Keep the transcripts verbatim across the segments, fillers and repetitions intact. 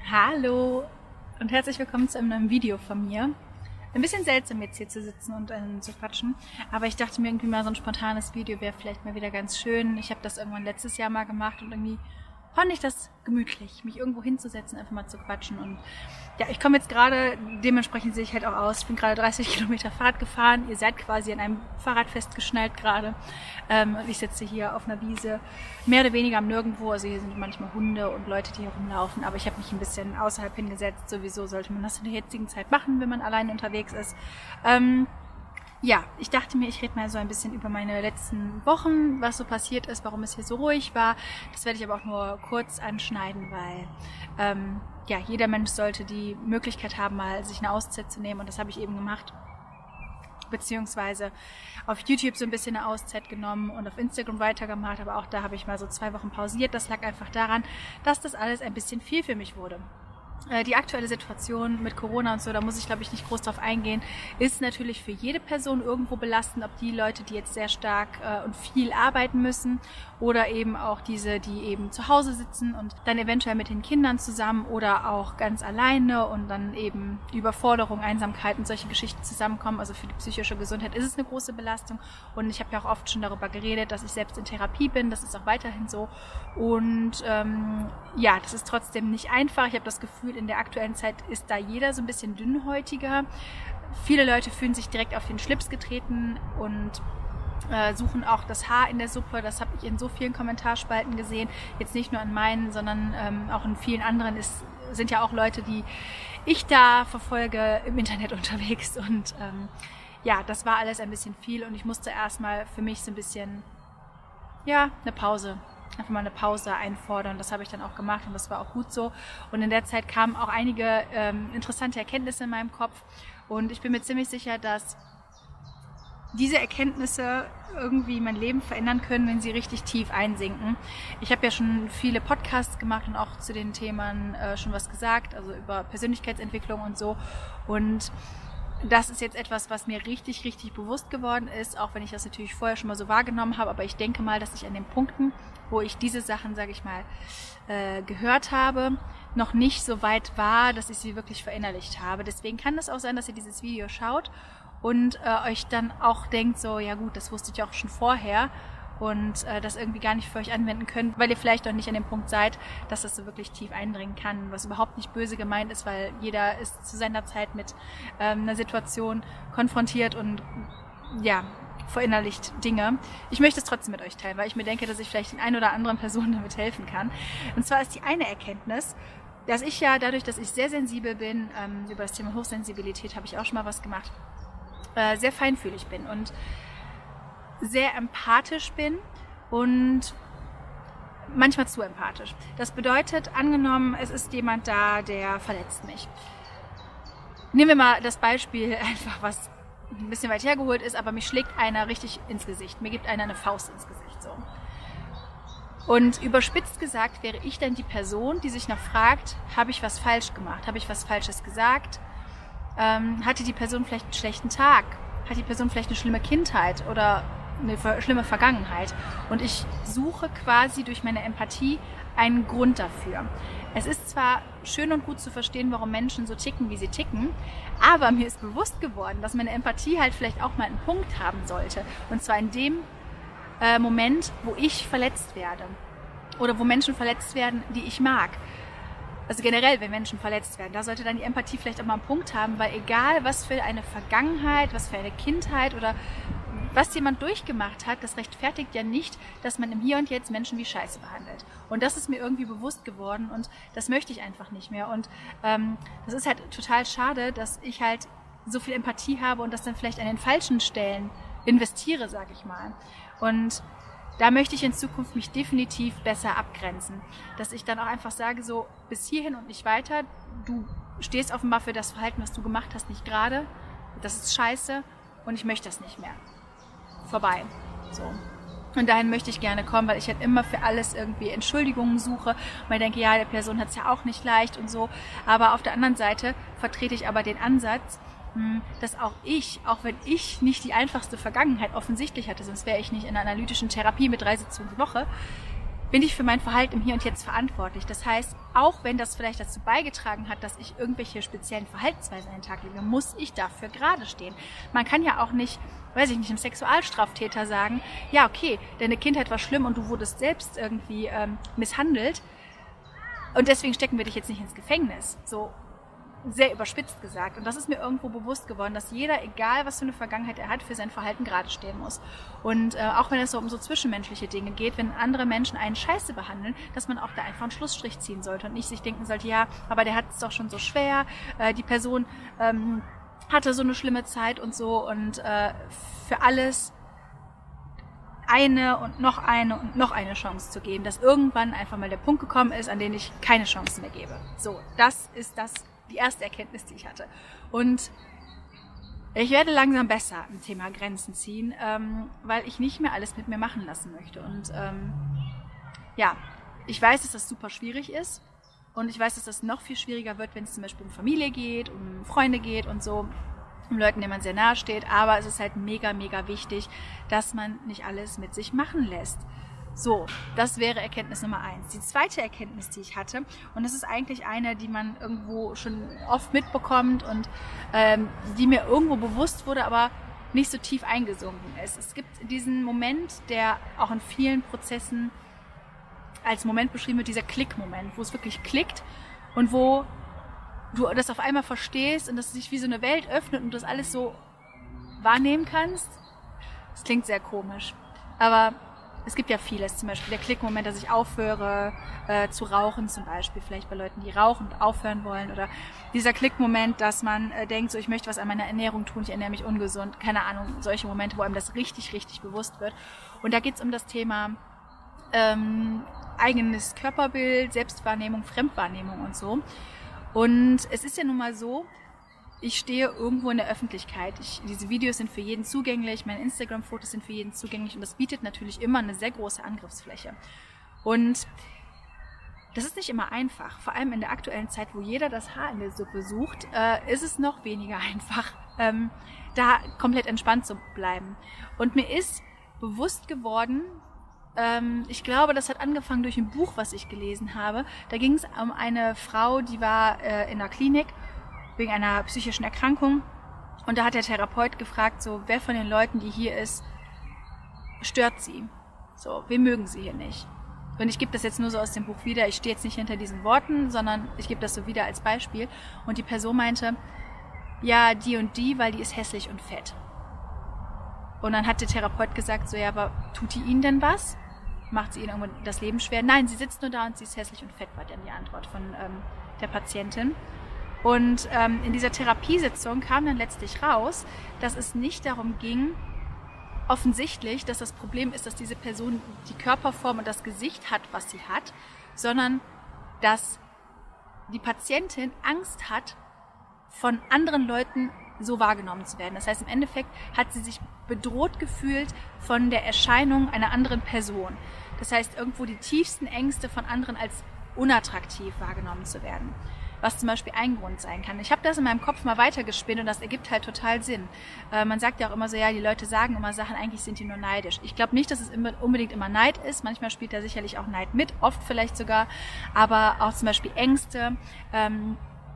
Hallo und herzlich willkommen zu einem neuen Video von mir. Ein bisschen seltsam jetzt hier zu sitzen und ähm, zu quatschen, aber ich dachte mir irgendwie mal so ein spontanes Video wäre vielleicht mal wieder ganz schön. Ich habe das irgendwann letztes Jahr mal gemacht und irgendwie fand ich das gemütlich, mich irgendwo hinzusetzen, einfach mal zu quatschen. Und ja, ich komme jetzt gerade, dementsprechend sehe ich halt auch aus. Ich bin gerade dreißig Kilometer Fahrrad gefahren. Ihr seid quasi an einem Fahrrad festgeschnallt gerade. Ähm, und ich sitze hier auf einer Wiese, mehr oder weniger am Nirgendwo. Also hier sind manchmal Hunde und Leute, die hier rumlaufen. Aber ich habe mich ein bisschen außerhalb hingesetzt. Sowieso sollte man das in der jetzigen Zeit machen, wenn man alleine unterwegs ist. Ähm, Ja, ich dachte mir, ich rede mal so ein bisschen über meine letzten Wochen, was so passiert ist, warum es hier so ruhig war. Das werde ich aber auch nur kurz anschneiden, weil ähm, ja, jeder Mensch sollte die Möglichkeit haben, mal sich eine Auszeit zu nehmen, und das habe ich eben gemacht. Beziehungsweise auf YouTube so ein bisschen eine Auszeit genommen und auf Instagram weitergemacht, aber auch da habe ich mal so zwei Wochen pausiert. Das lag einfach daran, dass das alles ein bisschen viel für mich wurde. Die aktuelle Situation mit Corona und so, da muss ich glaube ich nicht groß drauf eingehen, ist natürlich für jede Person irgendwo belastend, ob die Leute, die jetzt sehr stark äh, und viel arbeiten müssen, oder eben auch diese, die eben zu Hause sitzen und dann eventuell mit den Kindern zusammen oder auch ganz alleine und dann eben Überforderung, Einsamkeit und solche Geschichten zusammenkommen. Also für die psychische Gesundheit ist es eine große Belastung, und ich habe ja auch oft schon darüber geredet, dass ich selbst in Therapie bin, das ist auch weiterhin so, und ähm, ja, das ist trotzdem nicht einfach. Ich habe das Gefühl, in der aktuellen Zeit ist da jeder so ein bisschen dünnhäutiger. Viele Leute fühlen sich direkt auf den Schlips getreten und äh, suchen auch das Haar in der Suppe. Das habe ich in so vielen Kommentarspalten gesehen. Jetzt nicht nur in meinen, sondern ähm, auch in vielen anderen. Es sind ja auch Leute, die ich da verfolge, im Internet unterwegs. Und ähm, ja, das war alles ein bisschen viel, und ich musste erstmal für mich so ein bisschen, ja, eine Pause einfach mal eine Pause einfordern. Das habe ich dann auch gemacht, und das war auch gut so. Und in der Zeit kamen auch einige ähm, interessante Erkenntnisse in meinem Kopf, und ich bin mir ziemlich sicher, dass diese Erkenntnisse irgendwie mein Leben verändern können, wenn sie richtig tief einsinken. Ich habe ja schon viele Podcasts gemacht und auch zu den Themen äh, schon was gesagt, also über Persönlichkeitsentwicklung und so, und das ist jetzt etwas, was mir richtig, richtig bewusst geworden ist, auch wenn ich das natürlich vorher schon mal so wahrgenommen habe. Aber ich denke mal, dass ich an den Punkten, wo ich diese Sachen, sage ich mal, äh, gehört habe, noch nicht so weit war, dass ich sie wirklich verinnerlicht habe. Deswegen kann es auch sein, dass ihr dieses Video schaut und äh, euch dann auch denkt, so, ja gut, das wusste ich auch schon vorher, und äh, das irgendwie gar nicht für euch anwenden könnt, weil ihr vielleicht noch nicht an dem Punkt seid, dass das so wirklich tief eindringen kann, was überhaupt nicht böse gemeint ist, weil jeder ist zu seiner Zeit mit ähm, einer Situation konfrontiert und ja, verinnerlicht Dinge. Ich möchte es trotzdem mit euch teilen, weil ich mir denke, dass ich vielleicht den ein oder anderen Personen damit helfen kann. Und zwar ist die eine Erkenntnis, dass ich ja dadurch, dass ich sehr sensibel bin, ähm, über das Thema Hochsensibilität habe ich auch schon mal was gemacht, äh, sehr feinfühlig bin und sehr empathisch bin und manchmal zu empathisch. Das bedeutet, angenommen, es ist jemand da, der verletzt mich. Nehmen wir mal das Beispiel einfach, was ein bisschen weit hergeholt ist, aber mich schlägt einer richtig ins Gesicht. Mir gibt einer eine Faust ins Gesicht, so. Und überspitzt gesagt wäre ich dann die Person, die sich noch fragt, habe ich was falsch gemacht? Habe ich was Falsches gesagt? Ähm, hatte die Person vielleicht einen schlechten Tag? Hat die Person vielleicht eine schlimme Kindheit oder eine schlimme Vergangenheit? Und ich suche quasi durch meine Empathie einen Grund dafür. Es ist zwar schön und gut zu verstehen, warum Menschen so ticken, wie sie ticken, aber mir ist bewusst geworden, dass meine Empathie halt vielleicht auch mal einen Punkt haben sollte. Und zwar in dem äh, Moment, wo ich verletzt werde oder wo Menschen verletzt werden, die ich mag. Also generell, wenn Menschen verletzt werden, da sollte dann die Empathie vielleicht auch mal einen Punkt haben, weil egal, was für eine Vergangenheit, was für eine Kindheit oder was jemand durchgemacht hat, das rechtfertigt ja nicht, dass man im Hier und Jetzt Menschen wie Scheiße behandelt. Und das ist mir irgendwie bewusst geworden, und das möchte ich einfach nicht mehr. Und ähm, das ist halt total schade, dass ich halt so viel Empathie habe und das dann vielleicht an den falschen Stellen investiere, sage ich mal. Und da möchte ich in Zukunft mich definitiv besser abgrenzen. Dass ich dann auch einfach sage, so bis hierhin und nicht weiter. Du stehst offenbar für das Verhalten, was du gemacht hast, nicht gerade. Das ist scheiße und ich möchte das nicht mehr. Vorbei. So. Und dahin möchte ich gerne kommen, weil ich halt immer für alles irgendwie Entschuldigungen suche. Und ich denke, ja, der Person hat es ja auch nicht leicht und so. Aber auf der anderen Seite vertrete ich aber den Ansatz, dass auch ich, auch wenn ich nicht die einfachste Vergangenheit offensichtlich hatte, sonst wäre ich nicht in einer analytischen Therapie mit drei Sitzungen die Woche, bin ich für mein Verhalten im Hier und Jetzt verantwortlich. Das heißt, auch wenn das vielleicht dazu beigetragen hat, dass ich irgendwelche speziellen Verhaltensweisen an den Tag lege, muss ich dafür gerade stehen. Man kann ja auch nicht, weiß ich nicht, einem Sexualstraftäter sagen, ja okay, deine Kindheit war schlimm und du wurdest selbst irgendwie ähm, misshandelt und deswegen stecken wir dich jetzt nicht ins Gefängnis. So sehr überspitzt gesagt. Und das ist mir irgendwo bewusst geworden, dass jeder, egal was für eine Vergangenheit er hat, für sein Verhalten gerade stehen muss. Und äh, auch wenn es so um so zwischenmenschliche Dinge geht, wenn andere Menschen einen scheiße behandeln, dass man auch da einfach einen Schlussstrich ziehen sollte und nicht sich denken sollte, ja, aber der hat es doch schon so schwer, äh, die Person ähm, hatte so eine schlimme Zeit und so und äh, für alles eine und noch eine und noch eine Chance zu geben, dass irgendwann einfach mal der Punkt gekommen ist, an den ich keine Chance mehr gebe. So, das ist das die erste Erkenntnis, die ich hatte. Und ich werde langsam besser im Thema Grenzen ziehen, ähm, weil ich nicht mehr alles mit mir machen lassen möchte. Und ähm, ja, ich weiß, dass das super schwierig ist. Und ich weiß, dass das noch viel schwieriger wird, wenn es zum Beispiel um Familie geht, um Freunde geht und so, um Leuten, denen man sehr nahe steht. Aber es ist halt mega, mega wichtig, dass man nicht alles mit sich machen lässt. So, das wäre Erkenntnis Nummer eins. Die zweite Erkenntnis, die ich hatte, und das ist eigentlich eine, die man irgendwo schon oft mitbekommt und ähm, die mir irgendwo bewusst wurde, aber nicht so tief eingesunken ist. Es gibt diesen Moment, der auch in vielen Prozessen als Moment beschrieben wird, dieser Klick-Moment, wo es wirklich klickt und wo du das auf einmal verstehst und dass sich wie so eine Welt öffnet und du das alles so wahrnehmen kannst. Das klingt sehr komisch, aber es gibt ja vieles, zum Beispiel der Klickmoment, dass ich aufhöre äh, zu rauchen, zum Beispiel vielleicht bei Leuten, die rauchen und aufhören wollen, oder dieser Klickmoment, dass man äh, denkt, so ich möchte was an meiner Ernährung tun, ich ernähre mich ungesund, keine Ahnung, solche Momente, wo einem das richtig, richtig bewusst wird. Und da geht es um das Thema ähm, eigenes Körperbild, Selbstwahrnehmung, Fremdwahrnehmung und so. Und es ist ja nun mal so, ich stehe irgendwo in der Öffentlichkeit. Ich, diese Videos sind für jeden zugänglich, meine Instagram-Fotos sind für jeden zugänglich und das bietet natürlich immer eine sehr große Angriffsfläche. Und das ist nicht immer einfach. Vor allem in der aktuellen Zeit, wo jeder das Haar in der Suppe sucht, äh, ist es noch weniger einfach, ähm, da komplett entspannt zu bleiben. Und mir ist bewusst geworden, ähm, ich glaube, das hat angefangen durch ein Buch, was ich gelesen habe. Da ging es um eine Frau, die war äh, in der Klinik wegen einer psychischen Erkrankung. Und da hat der Therapeut gefragt, so, wer von den Leuten, die hier ist, stört sie? So, wen mögen sie hier nicht? Und ich gebe das jetzt nur so aus dem Buch wieder. Ich stehe jetzt nicht hinter diesen Worten, sondern ich gebe das so wieder als Beispiel. Und die Person meinte, ja, die und die, weil die ist hässlich und fett. Und dann hat der Therapeut gesagt, so, ja, aber tut die ihnen denn was? Macht sie ihnen irgendwann das Leben schwer? Nein, sie sitzt nur da und sie ist hässlich und fett, war dann die Antwort von ähm, der Patientin. Und ähm, in dieser Therapiesitzung kam dann letztlich raus, dass es nicht darum ging, offensichtlich, dass das Problem ist, dass diese Person die Körperform und das Gesicht hat, was sie hat, sondern dass die Patientin Angst hat, von anderen Leuten so wahrgenommen zu werden. Das heißt, im Endeffekt hat sie sich bedroht gefühlt von der Erscheinung einer anderen Person. Das heißt, irgendwo die tiefsten Ängste von anderen als unattraktiv wahrgenommen zu werden. Was zum Beispiel ein Grund sein kann. Ich habe das in meinem Kopf mal weitergespinnt und das ergibt halt total Sinn. Äh, man sagt ja auch immer so, ja, die Leute sagen immer Sachen, eigentlich sind die nur neidisch. Ich glaube nicht, dass es immer, unbedingt immer Neid ist. Manchmal spielt da sicherlich auch Neid mit, oft vielleicht sogar. Aber auch zum Beispiel Ängste, ähm,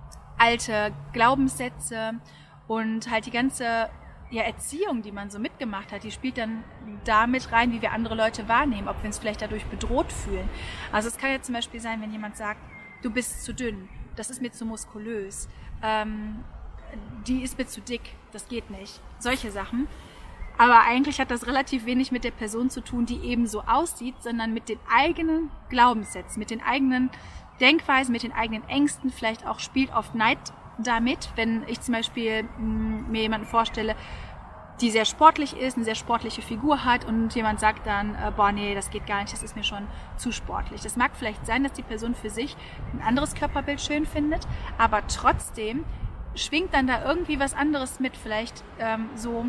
alte Glaubenssätze und halt die ganze ja, Erziehung, die man so mitgemacht hat, die spielt dann damit rein, wie wir andere Leute wahrnehmen, ob wir uns vielleicht dadurch bedroht fühlen. Also es kann ja zum Beispiel sein, wenn jemand sagt, du bist zu dünn, das ist mir zu muskulös, ähm, die ist mir zu dick, das geht nicht. Solche Sachen. Aber eigentlich hat das relativ wenig mit der Person zu tun, die eben so aussieht, sondern mit den eigenen Glaubenssätzen, mit den eigenen Denkweisen, mit den eigenen Ängsten. Vielleicht auch spielt oft Neid damit, wenn ich zum Beispiel mh, mir jemanden vorstelle, die sehr sportlich ist, eine sehr sportliche Figur hat und jemand sagt dann, äh, boah, nee, das geht gar nicht, das ist mir schon zu sportlich. Das mag vielleicht sein, dass die Person für sich ein anderes Körperbild schön findet, aber trotzdem schwingt dann da irgendwie was anderes mit, vielleicht ähm, so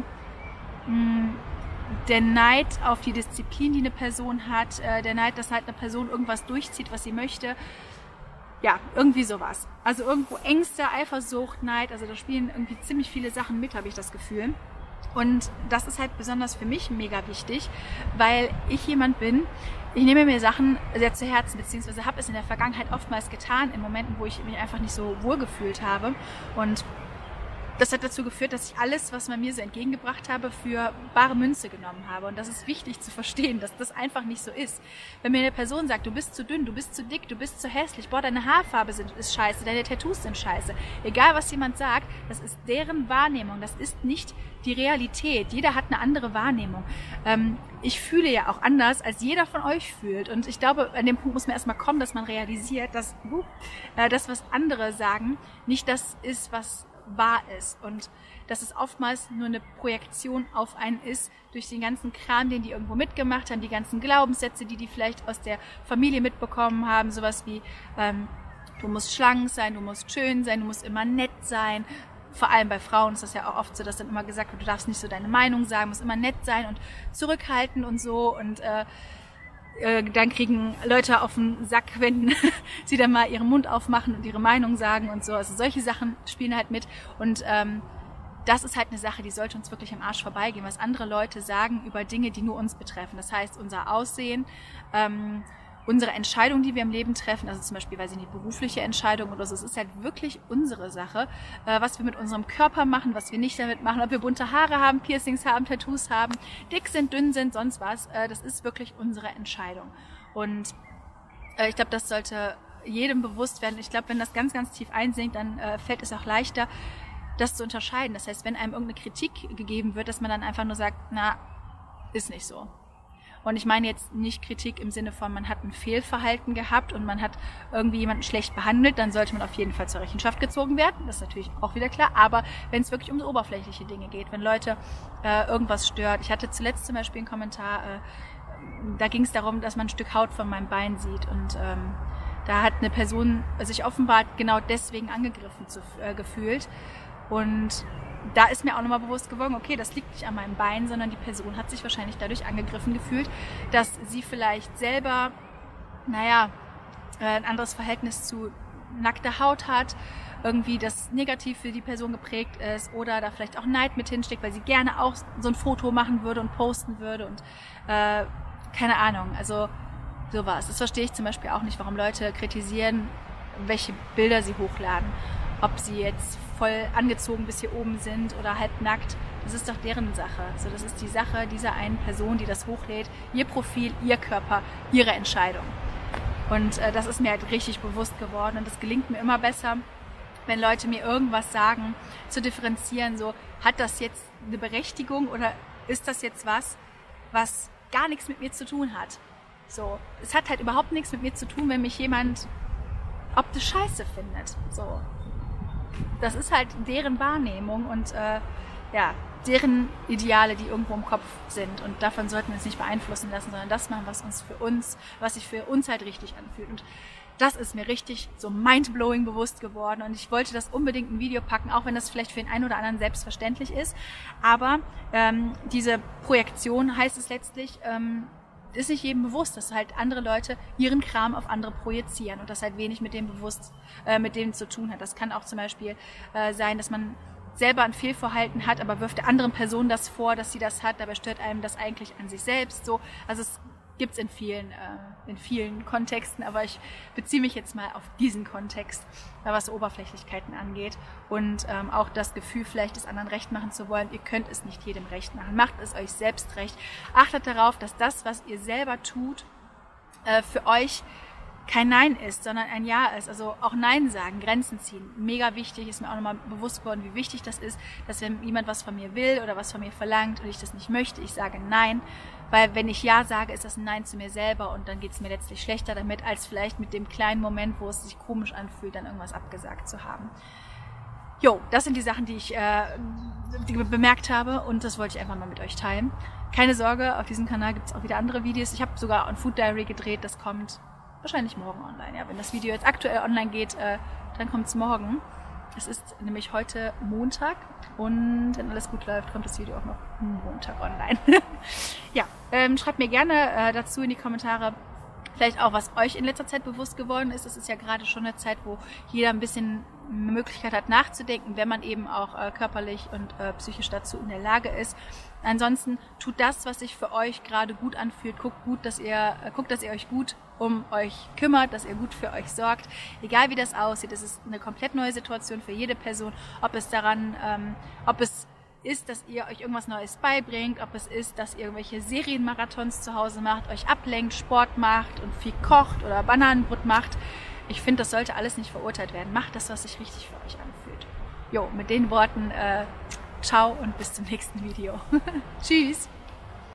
mh, der Neid auf die Disziplin, die eine Person hat, äh, der Neid, dass halt eine Person irgendwas durchzieht, was sie möchte. Ja, irgendwie sowas. Also irgendwo Ängste, Eifersucht, Neid, also da spielen irgendwie ziemlich viele Sachen mit, habe ich das Gefühl. Und das ist halt besonders für mich mega wichtig, weil ich jemand bin, ich nehme mir Sachen sehr zu Herzen, beziehungsweise habe es in der Vergangenheit oftmals getan, in Momenten, wo ich mich einfach nicht so wohl gefühlt habe. Und das hat dazu geführt, dass ich alles, was man mir so entgegengebracht habe, für bare Münze genommen habe. Und das ist wichtig zu verstehen, dass das einfach nicht so ist. Wenn mir eine Person sagt, du bist zu dünn, du bist zu dick, du bist zu hässlich, boah, deine Haarfarbe ist scheiße, deine Tattoos sind scheiße. Egal, was jemand sagt, das ist deren Wahrnehmung, das ist nicht die Realität. Jeder hat eine andere Wahrnehmung. Ähm, ich fühle ja auch anders, als jeder von euch fühlt. Und ich glaube, an dem Punkt muss man erstmal kommen, dass man realisiert, dass uh, äh, das, was andere sagen, nicht das ist, was wahr ist und dass es oftmals nur eine Projektion auf einen ist durch den ganzen Kram, den die irgendwo mitgemacht haben, die ganzen Glaubenssätze, die die vielleicht aus der Familie mitbekommen haben, sowas wie ähm, du musst schlank sein, du musst schön sein, du musst immer nett sein. Vor allem bei Frauen ist das ja auch oft so, dass dann immer gesagt wird, du darfst nicht so deine Meinung sagen, musst immer nett sein und zurückhalten und so und äh, dann kriegen Leute auf den Sack, wenn sie dann mal ihren Mund aufmachen und ihre Meinung sagen und so. Also solche Sachen spielen halt mit. Und ähm, das ist halt eine Sache, die sollte uns wirklich am Arsch vorbeigehen, was andere Leute sagen über Dinge, die nur uns betreffen. Das heißt, unser Aussehen, ähm, unsere Entscheidungen, die wir im Leben treffen, also zum Beispiel, weiß ich nicht, berufliche Entscheidungen oder so, es ist halt wirklich unsere Sache, äh, was wir mit unserem Körper machen, was wir nicht damit machen, ob wir bunte Haare haben, Piercings haben, Tattoos haben, dick sind, dünn sind, sonst was, äh, das ist wirklich unsere Entscheidung. Und äh, ich glaube, das sollte jedem bewusst werden. Ich glaube, wenn das ganz, ganz tief einsinkt, dann äh, fällt es auch leichter, das zu unterscheiden. Das heißt, wenn einem irgendeine Kritik gegeben wird, dass man dann einfach nur sagt, na, ist nicht so. Und ich meine jetzt nicht Kritik im Sinne von, man hat ein Fehlverhalten gehabt und man hat irgendwie jemanden schlecht behandelt, dann sollte man auf jeden Fall zur Rechenschaft gezogen werden. Das ist natürlich auch wieder klar. Aber wenn es wirklich um so oberflächliche Dinge geht, wenn Leute äh, irgendwas stört. Ich hatte zuletzt zum Beispiel einen Kommentar, äh, da ging es darum, dass man ein Stück Haut von meinem Bein sieht. Und ähm, da hat eine Person sich offenbar genau deswegen angegriffen zu, äh, gefühlt. Und da ist mir auch nochmal bewusst geworden, okay, das liegt nicht an meinem Bein, sondern die Person hat sich wahrscheinlich dadurch angegriffen gefühlt, dass sie vielleicht selber, naja, ein anderes Verhältnis zu nackter Haut hat, irgendwie das negativ für die Person geprägt ist oder da vielleicht auch Neid mit hinsteckt, weil sie gerne auch so ein Foto machen würde und posten würde und äh, keine Ahnung, also sowas. Das verstehe ich zum Beispiel auch nicht, warum Leute kritisieren, welche Bilder sie hochladen. Ob sie jetzt voll angezogen bis hier oben sind oder halb nackt, das ist doch deren Sache. Also das ist die Sache dieser einen Person, die das hochlädt, ihr Profil, ihr Körper, ihre Entscheidung. Und äh, das ist mir halt richtig bewusst geworden und das gelingt mir immer besser, wenn Leute mir irgendwas sagen, zu differenzieren, so, hat das jetzt eine Berechtigung oder ist das jetzt was, was gar nichts mit mir zu tun hat. So, es hat halt überhaupt nichts mit mir zu tun, wenn mich jemand optisch scheiße findet. So. Das ist halt deren Wahrnehmung und äh, ja, deren Ideale, die irgendwo im Kopf sind. Und davon sollten wir uns nicht beeinflussen lassen, sondern das machen, was uns für uns, was sich für uns halt richtig anfühlt. Und das ist mir richtig so mindblowing bewusst geworden. Und ich wollte das unbedingt in ein Video packen, auch wenn das vielleicht für den einen oder anderen selbstverständlich ist. Aber ähm, diese Projektion heißt es letztlich, ähm, ist nicht jedem bewusst, dass halt andere Leute ihren Kram auf andere projizieren und das halt wenig mit dem bewusst, äh, mit dem zu tun hat. Das kann auch zum Beispiel äh, sein, dass man selber ein Fehlverhalten hat, aber wirft der anderen Person das vor, dass sie das hat, dabei stört einem das eigentlich an sich selbst. So, also es gibt's in vielen, äh, in vielen Kontexten, aber ich beziehe mich jetzt mal auf diesen Kontext, was Oberflächlichkeiten angeht und ähm, auch das Gefühl, vielleicht es anderen recht machen zu wollen. Ihr könnt es nicht jedem recht machen. Macht es euch selbst recht. Achtet darauf, dass das, was ihr selber tut, äh, für euch kein Nein ist, sondern ein Ja ist. Also auch Nein sagen, Grenzen ziehen. Mega wichtig, ist mir auch nochmal bewusst geworden, wie wichtig das ist, dass wenn jemand was von mir will oder was von mir verlangt und ich das nicht möchte, ich sage Nein. Weil wenn ich Ja sage, ist das ein Nein zu mir selber und dann geht es mir letztlich schlechter damit, als vielleicht mit dem kleinen Moment, wo es sich komisch anfühlt, dann irgendwas abgesagt zu haben. Jo, das sind die Sachen, die ich äh, die bemerkt habe und das wollte ich einfach mal mit euch teilen. Keine Sorge, auf diesem Kanal gibt es auch wieder andere Videos. Ich habe sogar ein Food Diary gedreht, das kommt wahrscheinlich morgen online. Ja, wenn das Video jetzt aktuell online geht, äh, dann kommt es morgen. Es ist nämlich heute Montag und wenn alles gut läuft, kommt das Video auch noch Montag online. Ja, ähm, schreibt mir gerne äh, dazu in die Kommentare, vielleicht auch, was euch in letzter Zeit bewusst geworden ist. Es ist ja gerade schon eine Zeit, wo jeder ein bisschen eine Möglichkeit hat nachzudenken, wenn man eben auch äh, körperlich und äh, psychisch dazu in der Lage ist. Ansonsten tut das, was sich für euch gerade gut anfühlt. Guckt gut, dass ihr, äh, guckt, dass ihr euch gut um euch kümmert, dass ihr gut für euch sorgt. Egal wie das aussieht, es ist eine komplett neue Situation für jede Person. Ob es daran, ähm, ob es ist, dass ihr euch irgendwas Neues beibringt, ob es ist, dass ihr irgendwelche Serienmarathons zu Hause macht, euch ablenkt, Sport macht und viel kocht oder Bananenbrot macht. Ich finde, das sollte alles nicht verurteilt werden. Macht das, was sich richtig für euch anfühlt. Jo, mit den Worten, äh, ciao und bis zum nächsten Video. Tschüss!